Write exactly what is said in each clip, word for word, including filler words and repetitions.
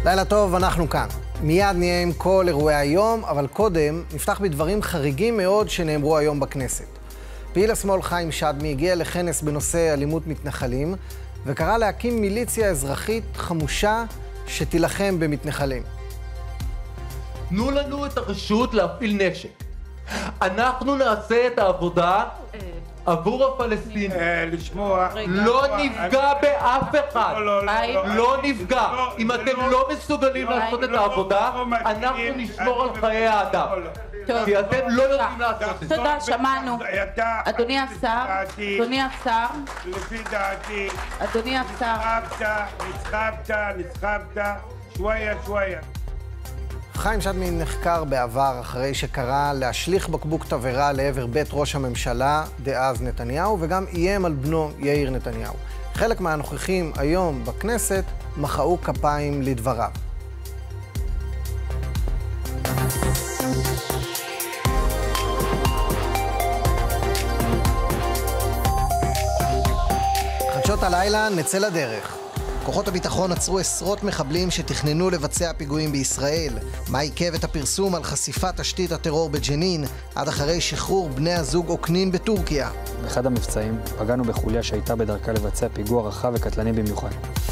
לילה טוב, אנחנו כאן. מיד נהיה עם כל אירועי היום, אבל קודם נפתח בדברים חריגים מאוד שנאמרו היום בכנסת. פעיל השמאל חיים שדמי הגיע לכנס בנושא אלימות מתנחלים, וקרא להקים מיליציה אזרחית חמושה שתילחם במתנחלים. תנו לנו את הרשות להפעיל נשק. אנחנו נעשה את העבודה עבור הפלסטינים. לשמוע... לא נפגע באף אחד. לא נפגע. אם אתם לא מסוגלים לעשות את העבודה, אנחנו נשמור על חיי האדם. כי אתם לא יודעים לעשות את זה. תודה, שמענו. אדוני השר, אדוני השר, לפי דעתי, אדוני השר. נסחבת, נסחבת, שוויה, שוויה. חיים שדמי נחקר בעבר אחרי שקרא להשליך בקבוק תבערה לעבר בית ראש הממשלה דאז נתניהו, וגם איים על בנו יאיר נתניהו. חלק מהנוכחים היום בכנסת מחאו כפיים לדבריו. חדשות הלילה, נצא לדרך. כוחות הביטחון עצרו עשרות מחבלים שתכננו לבצע פיגועים בישראל. מה עיכב את הפרסום על חשיפת תשתית הטרור בג'נין עד אחרי שחרור בני הזוג אוקנין בטורקיה? באחד המבצעים פגענו בחוליה שהייתה בדרכה לבצע פיגוע רחב וקטלני במיוחד.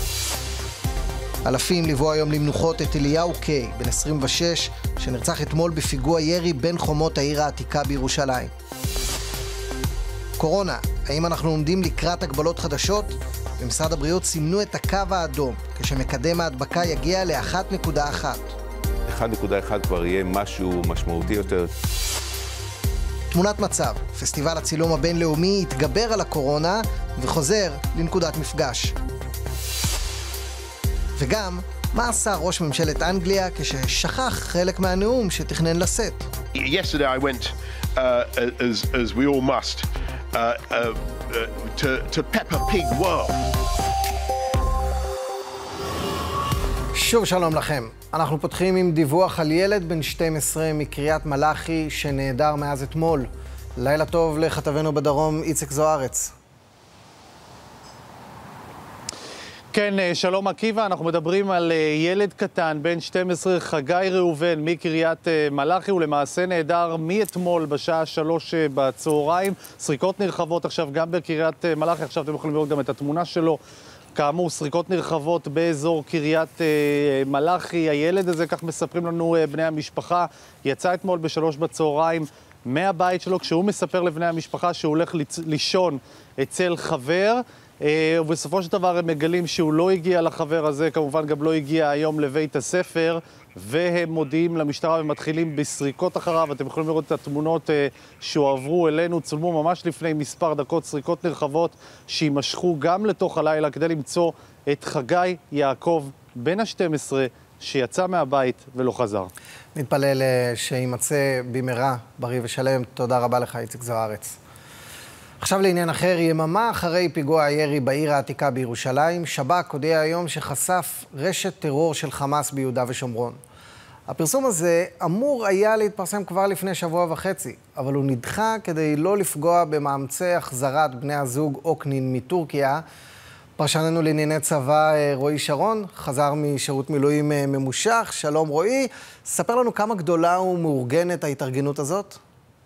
אלפים ליוו היום למנוחות את אליהו קיי, בן עשרים ושש, שנרצח אתמול בפיגוע ירי בין חומות העיר העתיקה בירושלים. קורונה, האם אנחנו עומדים לקראת הגבלות חדשות? במשרד הבריאות סימנו את הקו האדום, כשמקדם ההדבקה יגיע ל-אחת נקודה אחת. אחת נקודה אחת כבר יהיה משהו משמעותי יותר. תמונת מצב, פסטיבל הצילום הבינלאומי התגבר על הקורונה וחוזר לנקודת מפגש. וגם, מה עשה ראש ממשלת אנגליה כששכח חלק מהנאום שתכנן לשאת? Yesterday I went, uh, as, as we all must, uh, uh, uh, to, to Peppa Pig World. שוב שלום לכם. אנחנו פותחים עם דיווח על ילד בן שתים עשרה מקריית מלאכי שנעדר מאז אתמול. לילה טוב לכתבנו בדרום, איציק זוארץ. כן, שלום עקיבא, אנחנו מדברים על ילד קטן, בן שתים עשרה, חגי ראובן, מקריית מלאכי, הוא למעשה נעדר מאתמול בשעה שלוש בצהריים. סריקות נרחבות עכשיו גם בקריית מלאכי, עכשיו אתם יכולים לראות גם את התמונה שלו. כאמור, סריקות נרחבות באזור קריית מלאכי. הילד הזה, כך מספרים לנו בני המשפחה, יצא אתמול בשלוש בצהריים מהבית שלו, כשהוא מספר לבני המשפחה שהוא הולך לישון אצל חבר, ובסופו של דבר הם מגלים שהוא לא הגיע לחבר הזה, כמובן גם לא הגיע היום לבית הספר, והם מודיעים למשטרה ומתחילים בסריקות אחריו. אתם יכולים לראות את התמונות שהועברו אלינו, צולמו ממש לפני מספר דקות, סריקות נרחבות שימשכו גם לתוך הלילה כדי למצוא את חגי יעקב בן ה-שתים עשרה שיצא מהבית ולא חזר. נתפלל שימצא במהרה בריא ושלם. תודה רבה לך, איציק זוארץ. עכשיו לעניין אחר, יממה אחרי פיגוע הירי בעיר העתיקה בירושלים, שב"כ הודיע היום שחשף רשת טרור של חמאס ביהודה ושומרון. הפרסום הזה אמור היה להתפרסם כבר לפני שבוע וחצי, אבל הוא נדחה כדי לא לפגוע במאמצי החזרת בני הזוג אוקנין מטורקיה. פרשננו לענייני צבא רועי שרון, חזר משירות מילואים ממושך. שלום רועי, ספר לנו כמה גדולה ומאורגנת ההתארגנות הזאת.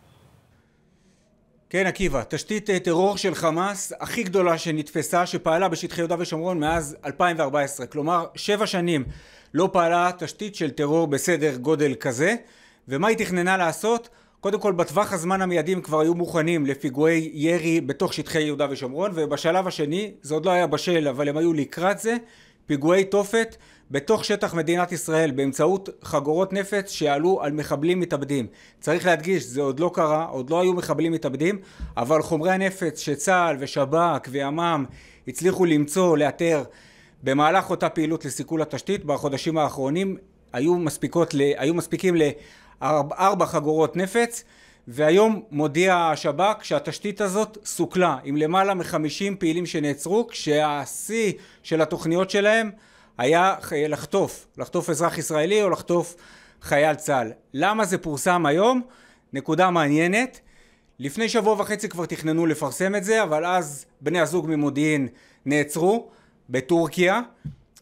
כן, עקיבא, תשתית טרור של חמאס הכי גדולה שנתפסה, שפעלה בשטחי יהודה ושומרון מאז אלפיים וארבע עשרה. כלומר, שבע שנים לא פעלה תשתית של טרור בסדר גודל כזה. ומה היא תכננה לעשות? קודם כל, בטווח הזמן המיידים כבר היו מוכנים לפיגועי ירי בתוך שטחי יהודה ושומרון, ובשלב השני, זה עוד לא היה בשל, אבל הם היו לקראת זה, פיגועי תופת בתוך שטח מדינת ישראל באמצעות חגורות נפץ שעלו על מחבלים מתאבדים. צריך להדגיש, זה עוד לא קרה, עוד לא היו מחבלים מתאבדים, אבל חומרי הנפץ שצה"ל ושב"כ וימ"מ הצליחו למצוא, לאתר במהלך אותה פעילות לסיכול התשתית בחודשים האחרונים, היו מספיקות ל, היו מספיקים לארבע חגורות נפץ, והיום מודיע השב"כ שהתשתית הזאת סוכלה עם למעלה מ-חמישים פעילים שנעצרו, כשהשיא של התוכניות שלהם היה לחטוף, לחטוף אזרח ישראלי או לחטוף חייל צה"ל. למה זה פורסם היום? נקודה מעניינת. לפני שבוע וחצי כבר תכננו לפרסם את זה, אבל אז בני הזוג ממודיעין נעצרו בטורקיה,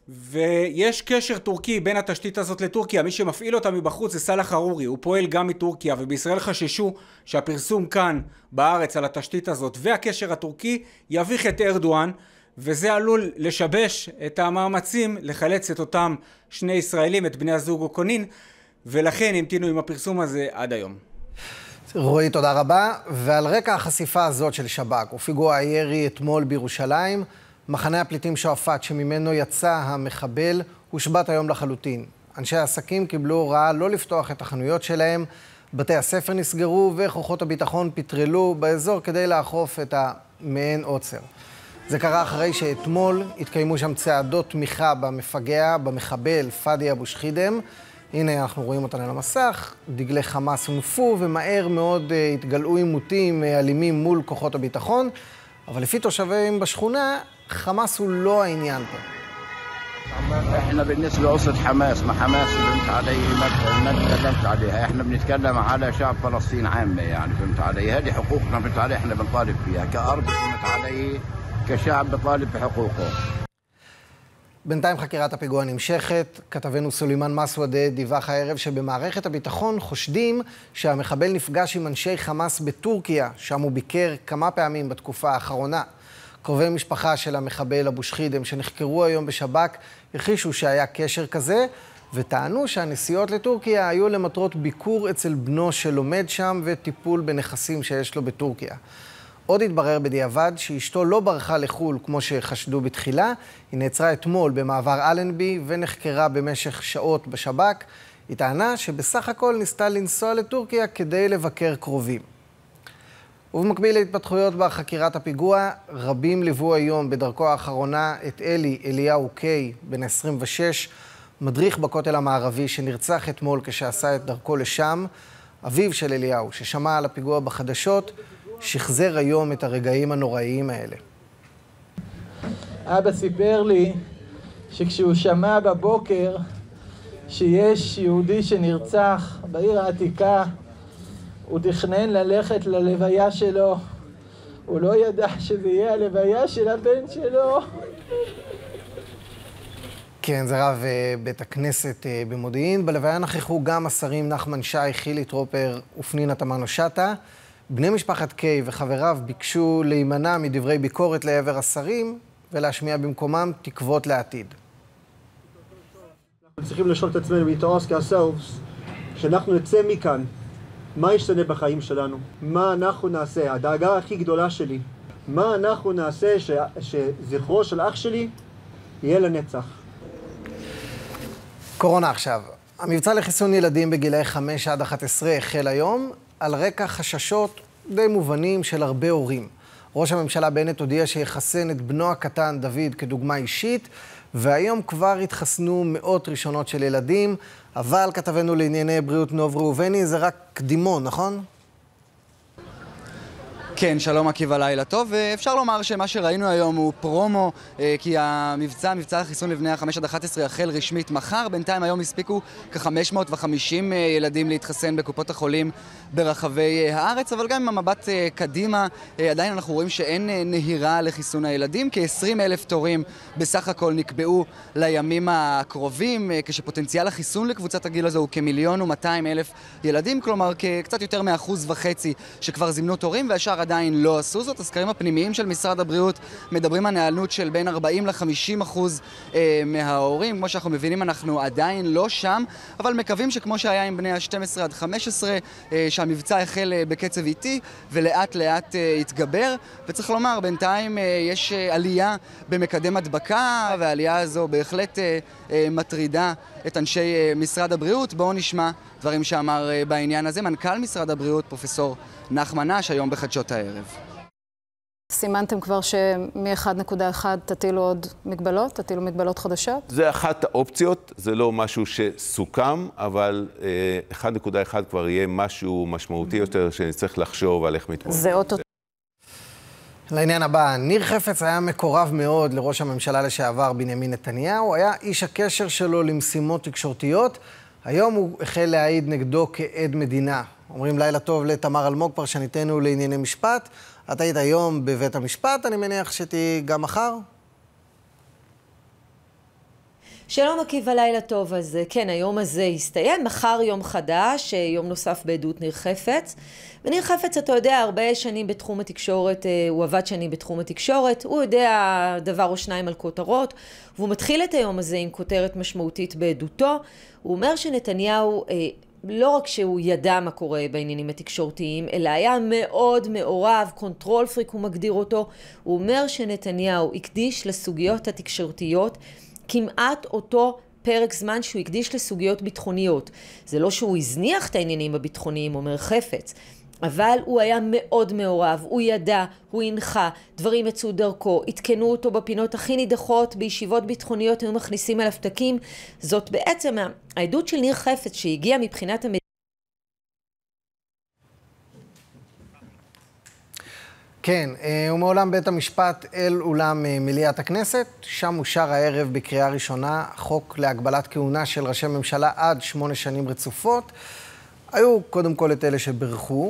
ויש קשר טורקי בין התשתית הזאת לטורקיה. מי שמפעיל אותה מבחוץ זה סלאח ארורי, הוא פועל גם מטורקיה, ובישראל חששו שהפרסום כאן בארץ על התשתית הזאת והקשר הטורקי יביך את ארדואן, וזה עלול לשבש את המאמצים לחלץ את אותם שני ישראלים, את בני הזוג אוקונין, ולכן המתינו עם הפרסום הזה עד היום. רועי, תודה רבה. ועל רקע החשיפה הזאת של שב"כ ופיגוע הירי אתמול בירושלים, מחנה הפליטים שועפאט שממנו יצא המחבל הושבת היום לחלוטין. אנשי העסקים קיבלו הוראה לא לפתוח את החנויות שלהם, בתי הספר נסגרו וכוחות הביטחון פטרלו באזור כדי לאכוף את המעין עוצר. זה קרה אחרי שאתמול התקיימו שם צעדות תמיכה במפגע, במחבל פאדי אבו שחידם. הנה אנחנו רואים אותנו על המסך, דגלי חמאס הונפו ומהר מאוד התגלעו עימותים אלימים מול כוחות הביטחון, אבל לפי תושבים בשכונה, חמאס הוא לא העניין פה. احنا بالنسبه قصه حماس ما حماس فهمت علي ما تكلمت عليها احنا بنتكلم على شعب فلسطين عامه يعني فهمت علي هذه حقوقنا فهمت علي احنا بنطالب فيها كأرض فهمت علي كشعب بطالب بحقوقه. בינתיים חקירת הפיגוע נמשכת. כתבנו סולימן מסוודה דיווח הערב שבמערכת הביטחון חושדים שהמחבל נפגש עם אנשי חמאס בטורקיה, שם הוא ביקר כמה פעמים בתקופה האחרונה. קרובי משפחה של המחבל אבו שחידם שנחקרו היום בשב"כ הכחישו שהיה קשר כזה, וטענו שהנסיעות לטורקיה היו למטרות ביקור אצל בנו שלומד שם וטיפול בנכסים שיש לו בטורקיה. עוד התברר בדיעבד שאשתו לא ברחה לחול כמו שחשדו בתחילה, היא נעצרה אתמול במעבר אלנבי ונחקרה במשך שעות בשב"כ. היא טענה שבסך הכל ניסתה לנסוע לטורקיה כדי לבקר קרובים. ובמקביל להתפתחויות בחקירת הפיגוע, רבים ליוו היום בדרכו האחרונה את אלי אליהו קיי, בן עשרים ושש, מדריך בכותל המערבי שנרצח אתמול כשעשה את דרכו לשם. אביו של אליהו, ששמע על הפיגוע בחדשות, שחזר היום את הרגעים הנוראיים האלה. אבא סיפר לי שכשהוא שמע בבוקר שיש יהודי שנרצח בעיר העתיקה, הוא תכנן ללכת ללוויה שלו. הוא לא ידע שזה יהיה הלוויה של הבן שלו. כן, זה רב בית הכנסת במודיעין. בלוויה נכחו גם השרים נחמן שי, חילי טרופר ופנינה תמנו שטה. בני משפחת קיי וחבריו ביקשו להימנע מדברי ביקורת לעבר השרים ולהשמיע במקומם תקוות לעתיד. אנחנו צריכים לשאול את עצמנו, to ask ourselves, שאנחנו נצא מכאן, מה ישתנה בחיים שלנו? מה אנחנו נעשה? הדאגה הכי גדולה שלי, מה אנחנו נעשה ש... שזכרו של אח שלי יהיה לנצח? קורונה עכשיו. המבצע לחיסון ילדים בגילאי חמש עד אחת עשרה החל היום, על רקע חששות די מובנים של הרבה הורים. ראש הממשלה בנט הודיע שיחסן את בנו הקטן דוד כדוגמה אישית, והיום כבר התחסנו מאות ראשונות של ילדים, אבל כתבנו לענייני בריאות נוב ראובני, זה רק קדימון, נכון? כן, שלום עקיבא, לילה טוב. אפשר לומר שמה שראינו היום הוא פרומו, כי המבצע, מבצע החיסון לבני ה-חמש עד אחת עשרה יחל רשמית מחר. בינתיים היום הספיקו כ-חמש מאות וחמישים ילדים להתחסן בקופות החולים ברחבי הארץ, אבל גם עם המבט קדימה, עדיין אנחנו רואים שאין נהירה לחיסון הילדים. כ-עשרים אלף תורים בסך הכל נקבעו לימים הקרובים, כשפוטנציאל החיסון לקבוצת הגיל הזו הוא כמיליון ומאתיים אלף ילדים, כלומר קצת יותר מאחוז וחצי שכבר זימנו תורים, והשאר עדיין לא עשו זאת. הסקרים הפנימיים של משרד הבריאות מדברים על היענות של בין ארבעים ל-חמישים אחוז אה, מההורים. כמו שאנחנו מבינים, אנחנו עדיין לא שם, אבל מקווים שכמו שהיה עם בני ה-שתים עשרה עד חמש עשרה, אה, שהמבצע החל אה, בקצב איטי ולאט לאט אה, יתגבר. וצריך לומר, בינתיים אה, יש אה, עלייה במקדם הדבקה, והעלייה הזו בהחלט אה, אה, מטרידה את אנשי אה, משרד הבריאות. בואו נשמע דברים שאמר אה, בעניין הזה מנכ"ל משרד הבריאות, פרופסור נחמן נש, היום בחדשות הערב. סימנתם כבר שמ-אחת נקודה אחת תטילו עוד מגבלות? תטילו מגבלות חדשות? זה אחת האופציות, זה לא משהו שסוכם, אבל אחת נקודה אחת כבר יהיה משהו משמעותי יותר שנצטרך לחשוב על איך מתמודדים. זה אותו... לעניין הבא, ניר חפץ היה מקורב מאוד לראש הממשלה לשעבר בנימין נתניהו, היה איש הקשר שלו למשימות תקשורתיות, היום הוא החל להעיד נגדו כעד מדינה. אומרים לילה טוב לתמר אלמוג, פרשניתנו לענייני משפט. את היית היום בבית המשפט, אני מניח שתהי גם מחר? שלום עקיבא, לילה טוב. אז כן, היום הזה הסתיים, מחר יום חדש, יום נוסף בעדות ניר חפץ. וניר חפץ, אתה יודע, הרבה שנים בתחום התקשורת, הוא עבד שנים בתחום התקשורת, הוא יודע דבר או שניים על כותרות, והוא מתחיל את היום הזה עם כותרת משמעותית בעדותו. הוא אומר שנתניהו, לא רק שהוא ידע מה קורה בעניינים התקשורתיים, אלא היה מאוד מעורב, קונטרול פריק הוא מגדיר אותו. הוא אומר שנתניהו הקדיש לסוגיות התקשורתיות כמעט אותו פרק זמן שהוא הקדיש לסוגיות ביטחוניות. זה לא שהוא הזניח את העניינים הביטחוניים, אומר חפץ, אבל הוא היה מאוד מעורב, הוא ידע, הוא הנחה, דברים יצאו דרכו, התקנו אותו בפינות הכי נידחות, בישיבות ביטחוניות היו מכניסים אליו תקים. זאת בעצם העדות של ניר חפץ שהגיעה מבחינת המדינה. כן, ומעולם בית המשפט אל אולם מליאת הכנסת, שם אושר הערב בקריאה ראשונה חוק להגבלת כהונה של ראשי ממשלה עד שמונה שנים רצופות. היו קודם כל את אלה שברכו.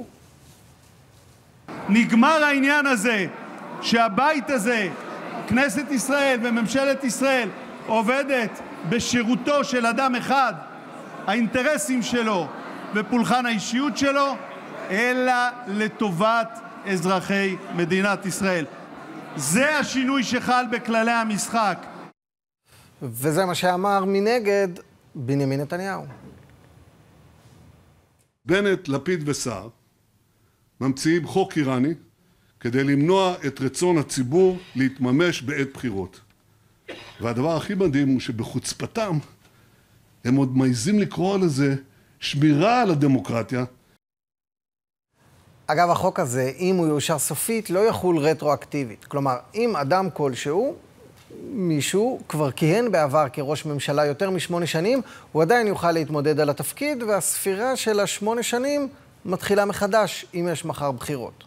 נגמר העניין הזה שהבית הזה, כנסת ישראל וממשלת ישראל, עובדת בשירותו של אדם אחד, האינטרסים שלו ופולחן האישיות שלו, אלא לטובת אזרחי מדינת ישראל. זה השינוי שחל בכללי המשחק. וזה מה שאמר מנגד בנימין נתניהו. בנט, לפיד וסער ממציאים חוק איראני כדי למנוע את רצון הציבור להתממש בעת בחירות. והדבר הכי מדהים הוא שבחוצפתם הם עוד מעיזים לקרוא לזה שמירה על הדמוקרטיה. אגב, החוק הזה, אם הוא יאושר סופית, לא יחול רטרואקטיבית. כלומר, אם אדם כלשהו, מישהו כבר כיהן בעבר כראש ממשלה יותר משמונה שנים, הוא עדיין יוכל להתמודד על התפקיד, והספירה של השמונה שנים מתחילה מחדש, אם יש מחר בחירות.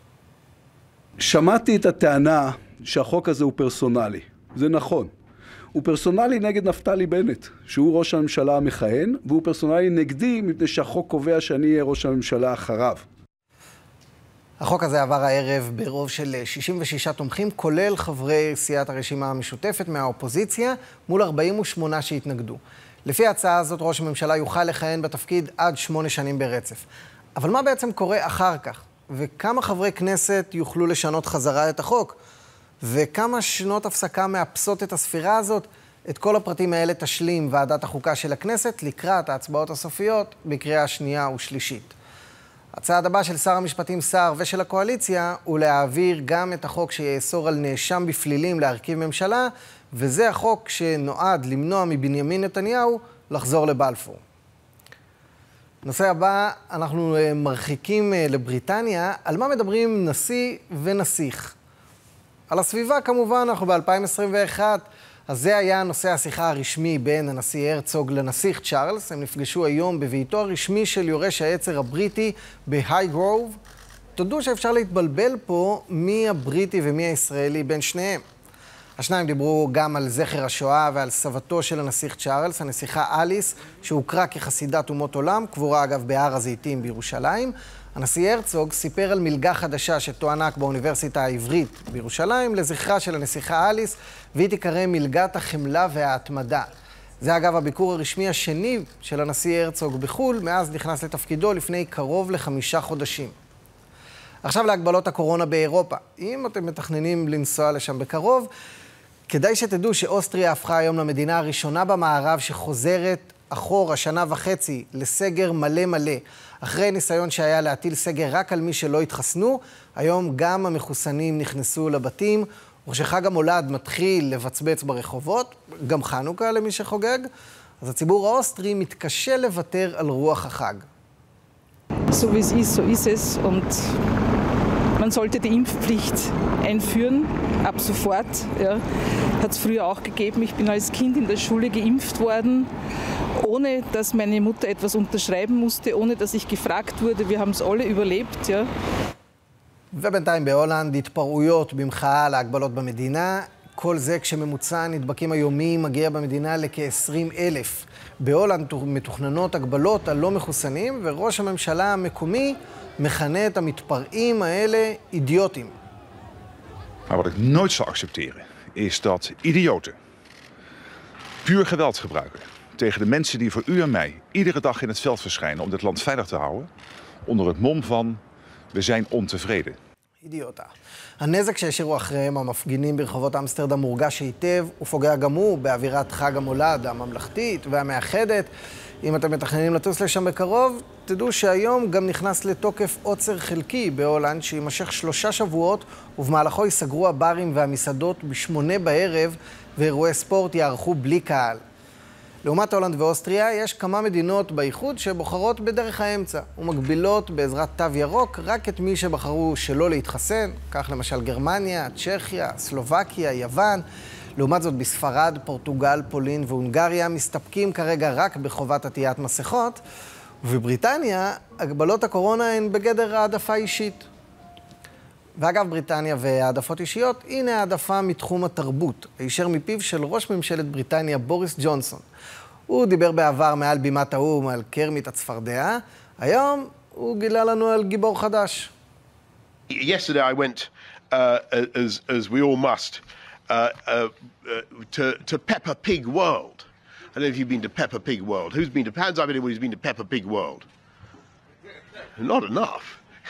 שמעתי את הטענה שהחוק הזה הוא פרסונלי. זה נכון. הוא פרסונלי נגד נפתלי בנט, שהוא ראש הממשלה המכהן, והוא פרסונלי נגדי מפני שהחוק קובע שאני אהיה ראש הממשלה אחריו. החוק הזה עבר הערב ברוב של שישים ושישה תומכים, כולל חברי סיעת הרשימה המשותפת מהאופוזיציה, מול ארבעים ושמונה שהתנגדו. לפי ההצעה הזאת, ראש הממשלה יוכל לכהן בתפקיד עד שמונה שנים ברצף. אבל מה בעצם קורה אחר כך? וכמה חברי כנסת יוכלו לשנות חזרה את החוק? וכמה שנות הפסקה מאפסות את הספירה הזאת? את כל הפרטים האלה תשלים ועדת החוקה של הכנסת לקראת ההצבעות הסופיות בקריאה שנייה ושלישית. הצעד הבא של שר המשפטים סער ושל הקואליציה הוא להעביר גם את החוק שיאסור על נאשם בפלילים להרכיב ממשלה, וזה החוק שנועד למנוע מבנימין נתניהו לחזור לבלפור. נושא הבא, אנחנו מרחיקים לבריטניה. על מה מדברים נשיא ונסיך? על הסביבה כמובן, אנחנו ב-אלפיים עשרים ואחת, אז זה היה נושא השיחה הרשמי בין הנשיא הרצוג לנסיך צ'ארלס. הם נפגשו היום בביתו הרשמי של יורש העצר הבריטי בהיי גרוב. תודו שאפשר להתבלבל פה מי הבריטי ומי הישראלי בין שניהם. השניים דיברו גם על זכר השואה ועל סבתו של הנסיך צ'ארלס, הנסיכה אליס, שהוכרה כחסידת אומות עולם, קבורה אגב בהר הזיתים בירושלים. הנשיא הרצוג סיפר על מלגה חדשה שתוענק באוניברסיטה העברית בירושלים לזכרה של הנסיכה אליס, והיא תיקרא מלגת החמלה וההתמדה. זה אגב הביקור הרשמי השני של הנשיא הרצוג בחול, מאז נכנס לתפקידו לפני קרוב לחמישה חודשים. עכשיו להגבלות הקורונה באירופה. אם אתם מתכננים לנסוע לשם בקרוב, כדאי שתדעו שאוסטריה הפכה היום למדינה הראשונה במערב שחוזרת אחורה שנה וחצי לסגר מלא מלא. אחרי ניסיון שהיה להטיל סגר רק על מי שלא התחסנו, היום גם המחוסנים נכנסו לבתים, וכשחג המולד מתחיל לבצבץ ברחובות, גם חנוכה למי שחוגג, אז הציבור האוסטרי מתקשה לוותר על רוח החג. So wie es ist, so ist es und man sollte die Impfpflicht einführen, ab sofort. Ja. Hat es früher auch gegeben. Ich bin als Kind in der Schule geimpft worden, ohne dass meine Mutter etwas unterschreiben musste, ohne dass ich gefragt wurde. Wir haben es alle überlebt. Ja. ובינתיים בהולנד התפרעויות במחאה על ההגבלות במדינה. כל זה כשממוצע הנדבקים היומי מגיע במדינה לכ-עשרים אלף. בהולנד מתוכננות הגבלות על לא מחוסנים, וראש הממשלה המקומי מכנה את המתפרעים האלה אידיוטים. Maar wat ik nooit zal accepteren is dat idioten, puur geweld gebruiken tegen de mensen die voor u en mij iedere dag in het veld verschijnen om dit land veilig te houden, onder het mom van we zijn ontevreden. אידיוטה. הנזק שהשאירו אחריהם המפגינים ברחובות אמסטרדם מורגש היטב, ופוגע גם הוא באווירת חג המולד הממלכתית והמאחדת. אם אתם מתכננים לטוס לשם בקרוב, תדעו שהיום גם נכנס לתוקף עוצר חלקי בהולנד שימשך שלושה שבועות, ובמהלכו ייסגרו הברים והמסעדות בשמונה בערב, ואירועי ספורט יערכו בלי קהל. לעומת הולנד ואוסטריה, יש כמה מדינות באיחוד שבוחרות בדרך האמצע, ומגבילות בעזרת תו ירוק רק את מי שבחרו שלא להתחסן, כך למשל גרמניה, צ'כיה, סלובקיה, יוון. לעומת זאת, בספרד, פורטוגל, פולין והונגריה מסתפקים כרגע רק בחובת עטיית מסכות, ובבריטניה, הגבלות הקורונה הן בגדר העדפה אישית. ואגב, בריטניה והעדפות אישיות, הנה העדפה מתחום התרבות, הישר מפיו של ראש ממשלת בריטניה בוריס ג'ונסון. הוא דיבר בעבר מעל בימת האו"ם על קרמית הצפרדע, היום הוא גילה לנו על גיבור חדש. Yesterday I went, uh, as, as we all must, uh, uh, uh, to, to Peppa Pig World. I don't know if you've been to Peppa Pig World. Who's been to, hands up anyone who's been to Peppa Pig World? Not enough.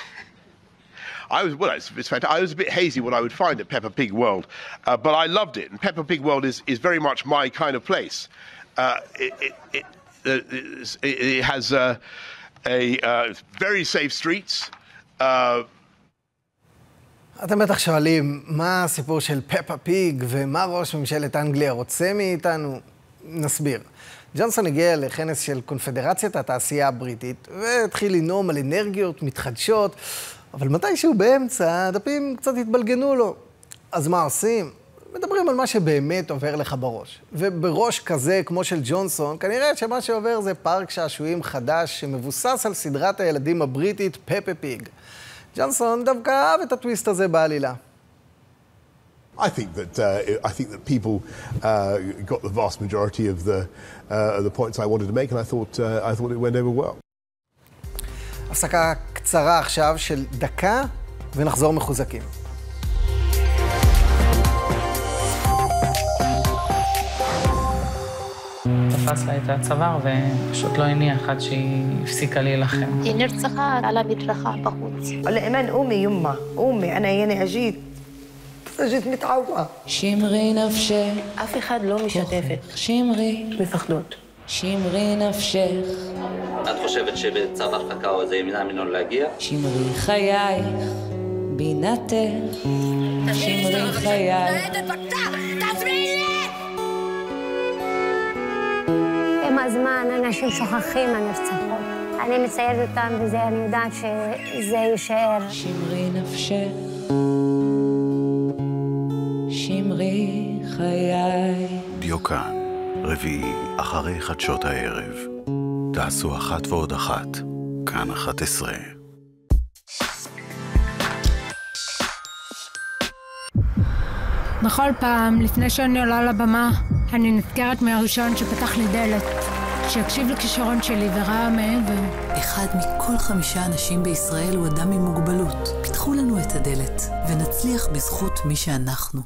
I was, well, it's, it's fantastic. I was a bit hazy what I would find at Peppa Pig World, uh, but I loved it. And Peppa Pig World is, is very much my kind of place. Uh, it, it, it, uh, it, it has uh, a uh, very safe streets. Uh, אתם בטח שואלים, מה הסיפור של פפה פיג ומה ראש ממשלת אנגליה רוצה מאיתנו? נסביר. ג'ונסון הגיע לכנס של קונפדרציית התעשייה הבריטית והתחיל לנאום על אנרגיות מתחדשות, אבל מתישהו באמצע הדפים קצת התבלגנו לו. אז מה עושים? מדברים על מה שבאמת עובר לך בראש. ובראש כזה, כמו של ג'ונסון, כנראה שמה שעובר זה פארק שעשועים חדש שמבוסס על סדרת הילדים הבריטית פפה פיג. ג'ונסון דווקא אהב את הטוויסט הזה בעלילה. I think that uh, I think that people uh, got the vast majority of the uh, of the points I wanted to make, and I thought uh, I thought it went over well. הפסקה קצרה עכשיו של דקה ונחזור מחוזקים. תפס לה את הצוואר ופשוט לא הניח עד שהיא הפסיקה להילחם. היא נרצחה על המדרכה בחוץ. لإيمان أمي يما أمي أنا يعني أجيت أجيت متعوقة. שמרי נפשך. אף אחד לא משתפת. שמרי. מפחדות. שמרי נפשך. את חושבת שבצו הרחקה או איזה ימינה ממנו להגיע? שמרי חייך, בינתך. שמרי חייך. עם הזמן אנשים שוכחים הנרצחות. אני מציירת אותם וזה, אני יודעת שזה יישאר. שמרי נפשך, שמרי חיי. דיוקן, רביעי, אחרי חדשות הערב. תעשו אחת ועוד אחת, כאן אחת עשרה. בכל פעם, לפני שאני עולה לבמה, אני נזכרת מהראשון שפתח לי דלת, שהקשיב לכישרון שלי וראה מעבר. אחד מכל חמישה אנשים בישראל הוא אדם עם מוגבלות. פתחו לנו את הדלת, ונצליח בזכות מי שאנחנו.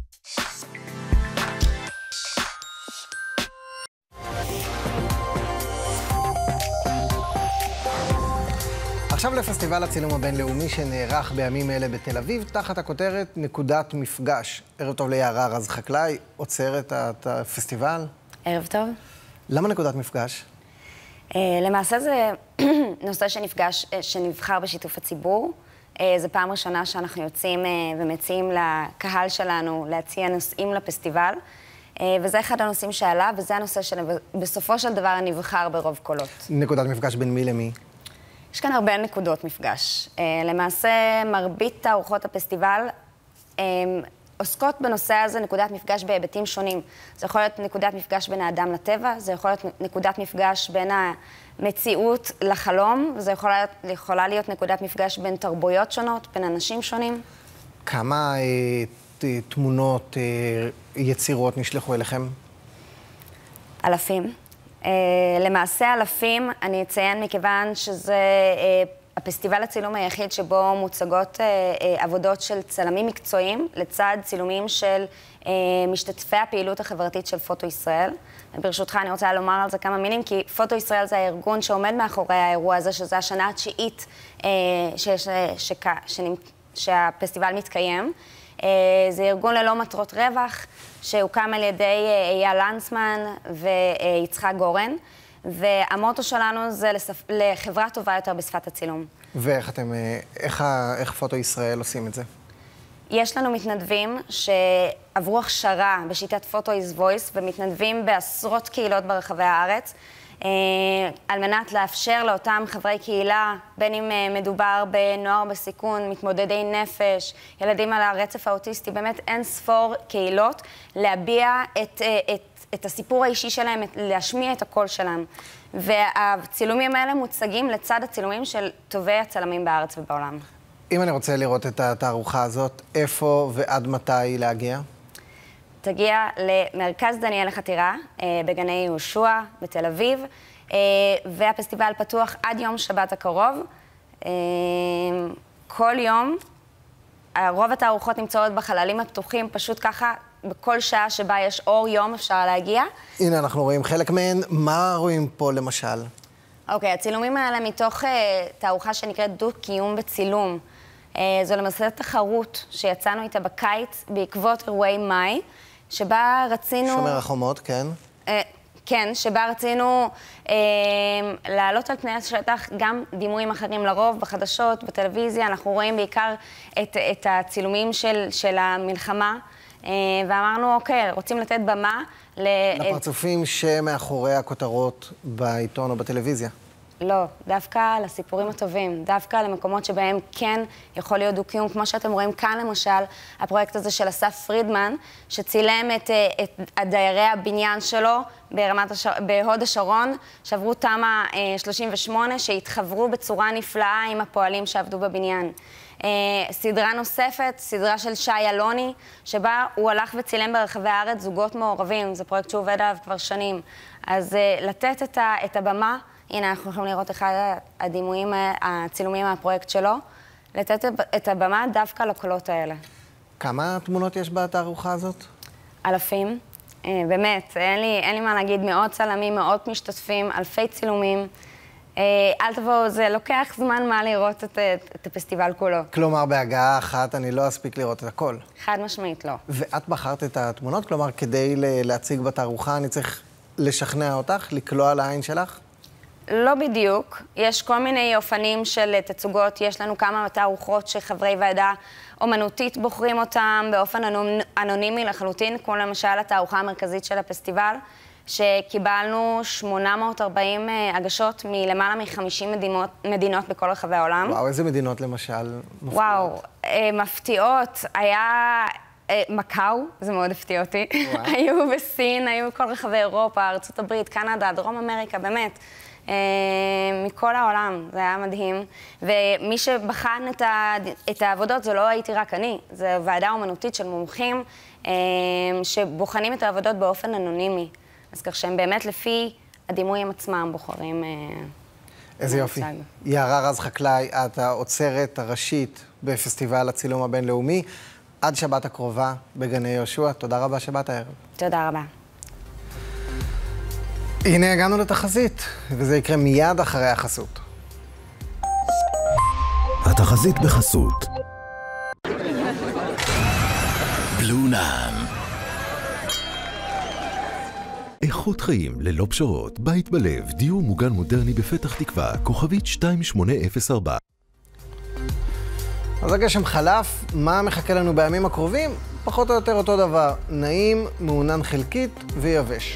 עכשיו לפסטיבל הצילום הבינלאומי שנערך בימים אלה בתל אביב, תחת הכותרת נקודת מפגש. ערב טוב ליערה רז חקלאי, עוצרת את הפסטיבל. ערב טוב. למה נקודת מפגש? למעשה זה נושא שנפגש, שנבחר בשיתוף הציבור. זו פעם ראשונה שאנחנו יוצאים ומציעים לקהל שלנו להציע נושאים לפסטיבל. וזה אחד הנושאים שעלה, וזה הנושא שבסופו של דבר נבחר ברוב קולות. נקודת מפגש בין מי למי? יש כאן הרבה נקודות מפגש. למעשה, מרבית תערוכות הפסטיבל עוסקות בנושא הזה נקודת מפגש בהיבטים שונים. זה יכול להיות נקודת מפגש בין האדם לטבע, זה יכול להיות נקודת מפגש בין המציאות לחלום, וזה יכול להיות, יכולה להיות נקודת מפגש בין תרבויות שונות, בין אנשים שונים. כמה אה, תמונות, אה, יצירות נשלחו אליכם? אלפים. Uh, למעשה אלפים, אני אציין מכיוון שזה, uh, הפסטיבל הצילום היחיד שבו מוצגות אה, אה, עבודות של צלמים מקצועיים לצד צילומים של אה, משתתפי הפעילות החברתית של פוטו ישראל. ברשותך אני רוצה לומר על זה כמה מילים, כי פוטו ישראל זה הארגון שעומד מאחורי האירוע הזה, שזה השנה התשיעית אה, שיש, שק, שנמ, שהפסטיבל מתקיים. אה, זה ארגון ללא מטרות רווח, שהוקם על ידי אייל לנצמן ויצחק גורן. והמוטו שלנו זה לספ... לחברה טובה יותר בשפת הצילום. ואיך אתם, איך, ה... איך פוטו ישראל עושים את זה? יש לנו מתנדבים שעברו הכשרה בשיטת פוטו is voice ומתנדבים בעשרות קהילות ברחבי הארץ, אה, על מנת לאפשר לאותם חברי קהילה, בין אם מדובר בנוער בסיכון, מתמודדי נפש, ילדים על הרצף האוטיסטי, באמת אין ספור קהילות, להביע את, את את הסיפור האישי שלהם, להשמיע את הקול שלהם. והצילומים האלה מוצגים לצד הצילומים של טובי הצלמים בארץ ובעולם. אם אני רוצה לראות את התערוכה הזאת, איפה ועד מתי להגיע? תגיע למרכז דניאל לחתירה, בגני יהושע, בתל אביב, והפסטיבל פתוח עד יום שבת הקרוב. כל יום, רוב התערוכות נמצאות בחללים הפתוחים, פשוט ככה, בכל שעה שבה יש אור יום אפשר להגיע. הנה, אנחנו רואים חלק מהן. מה רואים פה למשל? אוקיי, הצילומים האלה מתוך uh, תערוכה שנקראת דו-קיום בצילום. Uh, זו למעשה תחרות שיצאנו איתה בקיץ בעקבות אירועי מאי, שבה רצינו... שומר החומות, כן. Uh, כן, שבה רצינו uh, לעלות על פני השטח גם דימויים אחרים לרוב, בחדשות, בטלוויזיה. אנחנו רואים בעיקר את, את הצילומים של, של המלחמה. ואמרנו, אוקיי, רוצים לתת במה ל... לפרצופים שמאחורי הכותרות בעיתון או בטלוויזיה. לא, דווקא לסיפורים הטובים, דווקא למקומות שבהם כן יכול להיות דו-קיום, כמו שאתם רואים כאן למשל, הפרויקט הזה של אסף פרידמן, שצילם את, את דיירי הבניין שלו ברמת הש... בהוד השרון, שעברו תמ"א שלושים ושמונה, שהתחברו בצורה נפלאה עם הפועלים שעבדו בבניין. Uh, סדרה נוספת, סדרה של שי אלוני, שבה הוא הלך וצילם ברחבי הארץ זוגות מעורבים. זה פרויקט שהוא עובד עליו כבר שנים. אז uh, לתת את, ה, את הבמה, הנה אנחנו יכולים לראות אחד הדימויים, הצילומים מהפרויקט שלו, לתת את הבמה דווקא לקולות האלה. כמה תמונות יש בתערוכה הזאת? אלפים. Uh, באמת, אין לי, אין לי מה להגיד, מאות צלמים, מאות משתתפים, אלפי צילומים. אל תבואו, זה לוקח זמן מה לראות את, את הפסטיבל כולו. כלומר, בהגעה אחת אני לא אספיק לראות את הכל. חד משמעית, לא. ואת בחרת את התמונות? כלומר, כדי להציג בתערוכה, אני צריך לשכנע אותך, לקלוע לעין שלך? לא בדיוק. יש כל מיני אופנים של תצוגות. יש לנו כמה תערוכות שחברי ועדה אומנותית בוחרים אותם באופן אנונימי לחלוטין, כמו למשל התערוכה המרכזית של הפסטיבל, שקיבלנו שמונה מאות וארבעים הגשות מלמעלה מ-חמישים מדינות, מדינות בכל רחבי העולם. וואו, איזה מדינות למשל מפתיעות? וואו, מפתיעות. היה מקאו, זה מאוד הפתיע אותי. היו בסין, היו בכל רחבי אירופה, ארצות הברית, קנדה, דרום אמריקה, באמת. מכל העולם, זה היה מדהים. ומי שבחן את, ה... את העבודות, זה לא הייתי רק אני, זו ועדה אומנותית של מומחים שבוחנים את העבודות באופן אנונימי. אז כך שהם באמת לפי הדימויים עצמם בוחרים... איזה יופי. יערה רז חקלאי, את האוצרת הראשית בפסטיבל הצילום הבינלאומי, עד שבת הקרובה בגני יהושע. תודה רבה שבאת הערב. תודה רבה. הנה הגענו לתחזית, וזה יקרה מיד אחרי החסות. התחזית בחסות בלונאם. איכות חיים ללא פשרות, בית בלב, דיור מוגן מודרני בפתח תקווה, כוכבית שתיים שמונה אפס ארבע. אז הגשם חלף, מה מחכה לנו בימים הקרובים? פחות או יותר אותו דבר, נעים, מעונן חלקית ויבש.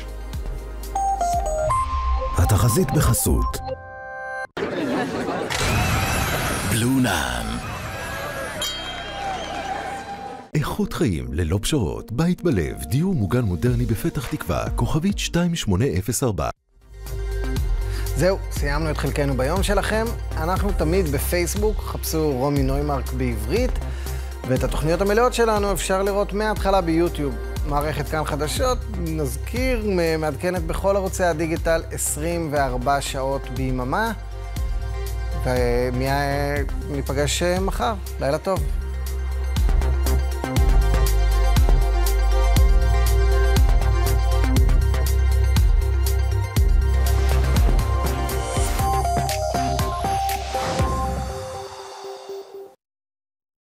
התחזית בחסות בלונאם. איכות חיים ללא פשרות, בית בלב, דיור מוגן מודרני בפתח תקווה, כוכבית שתיים שמונה אפס ארבע. זהו, סיימנו את חלקנו ביום שלכם. אנחנו תמיד בפייסבוק, חפשו רומי נוימרק בעברית, ואת התוכניות המלאות שלנו אפשר לראות מההתחלה ביוטיוב. מערכת כאן חדשות, נזכיר, מעדכנת בכל ערוצי הדיגיטל עשרים וארבע שעות ביממה. ניפגש מחר, לילה טוב.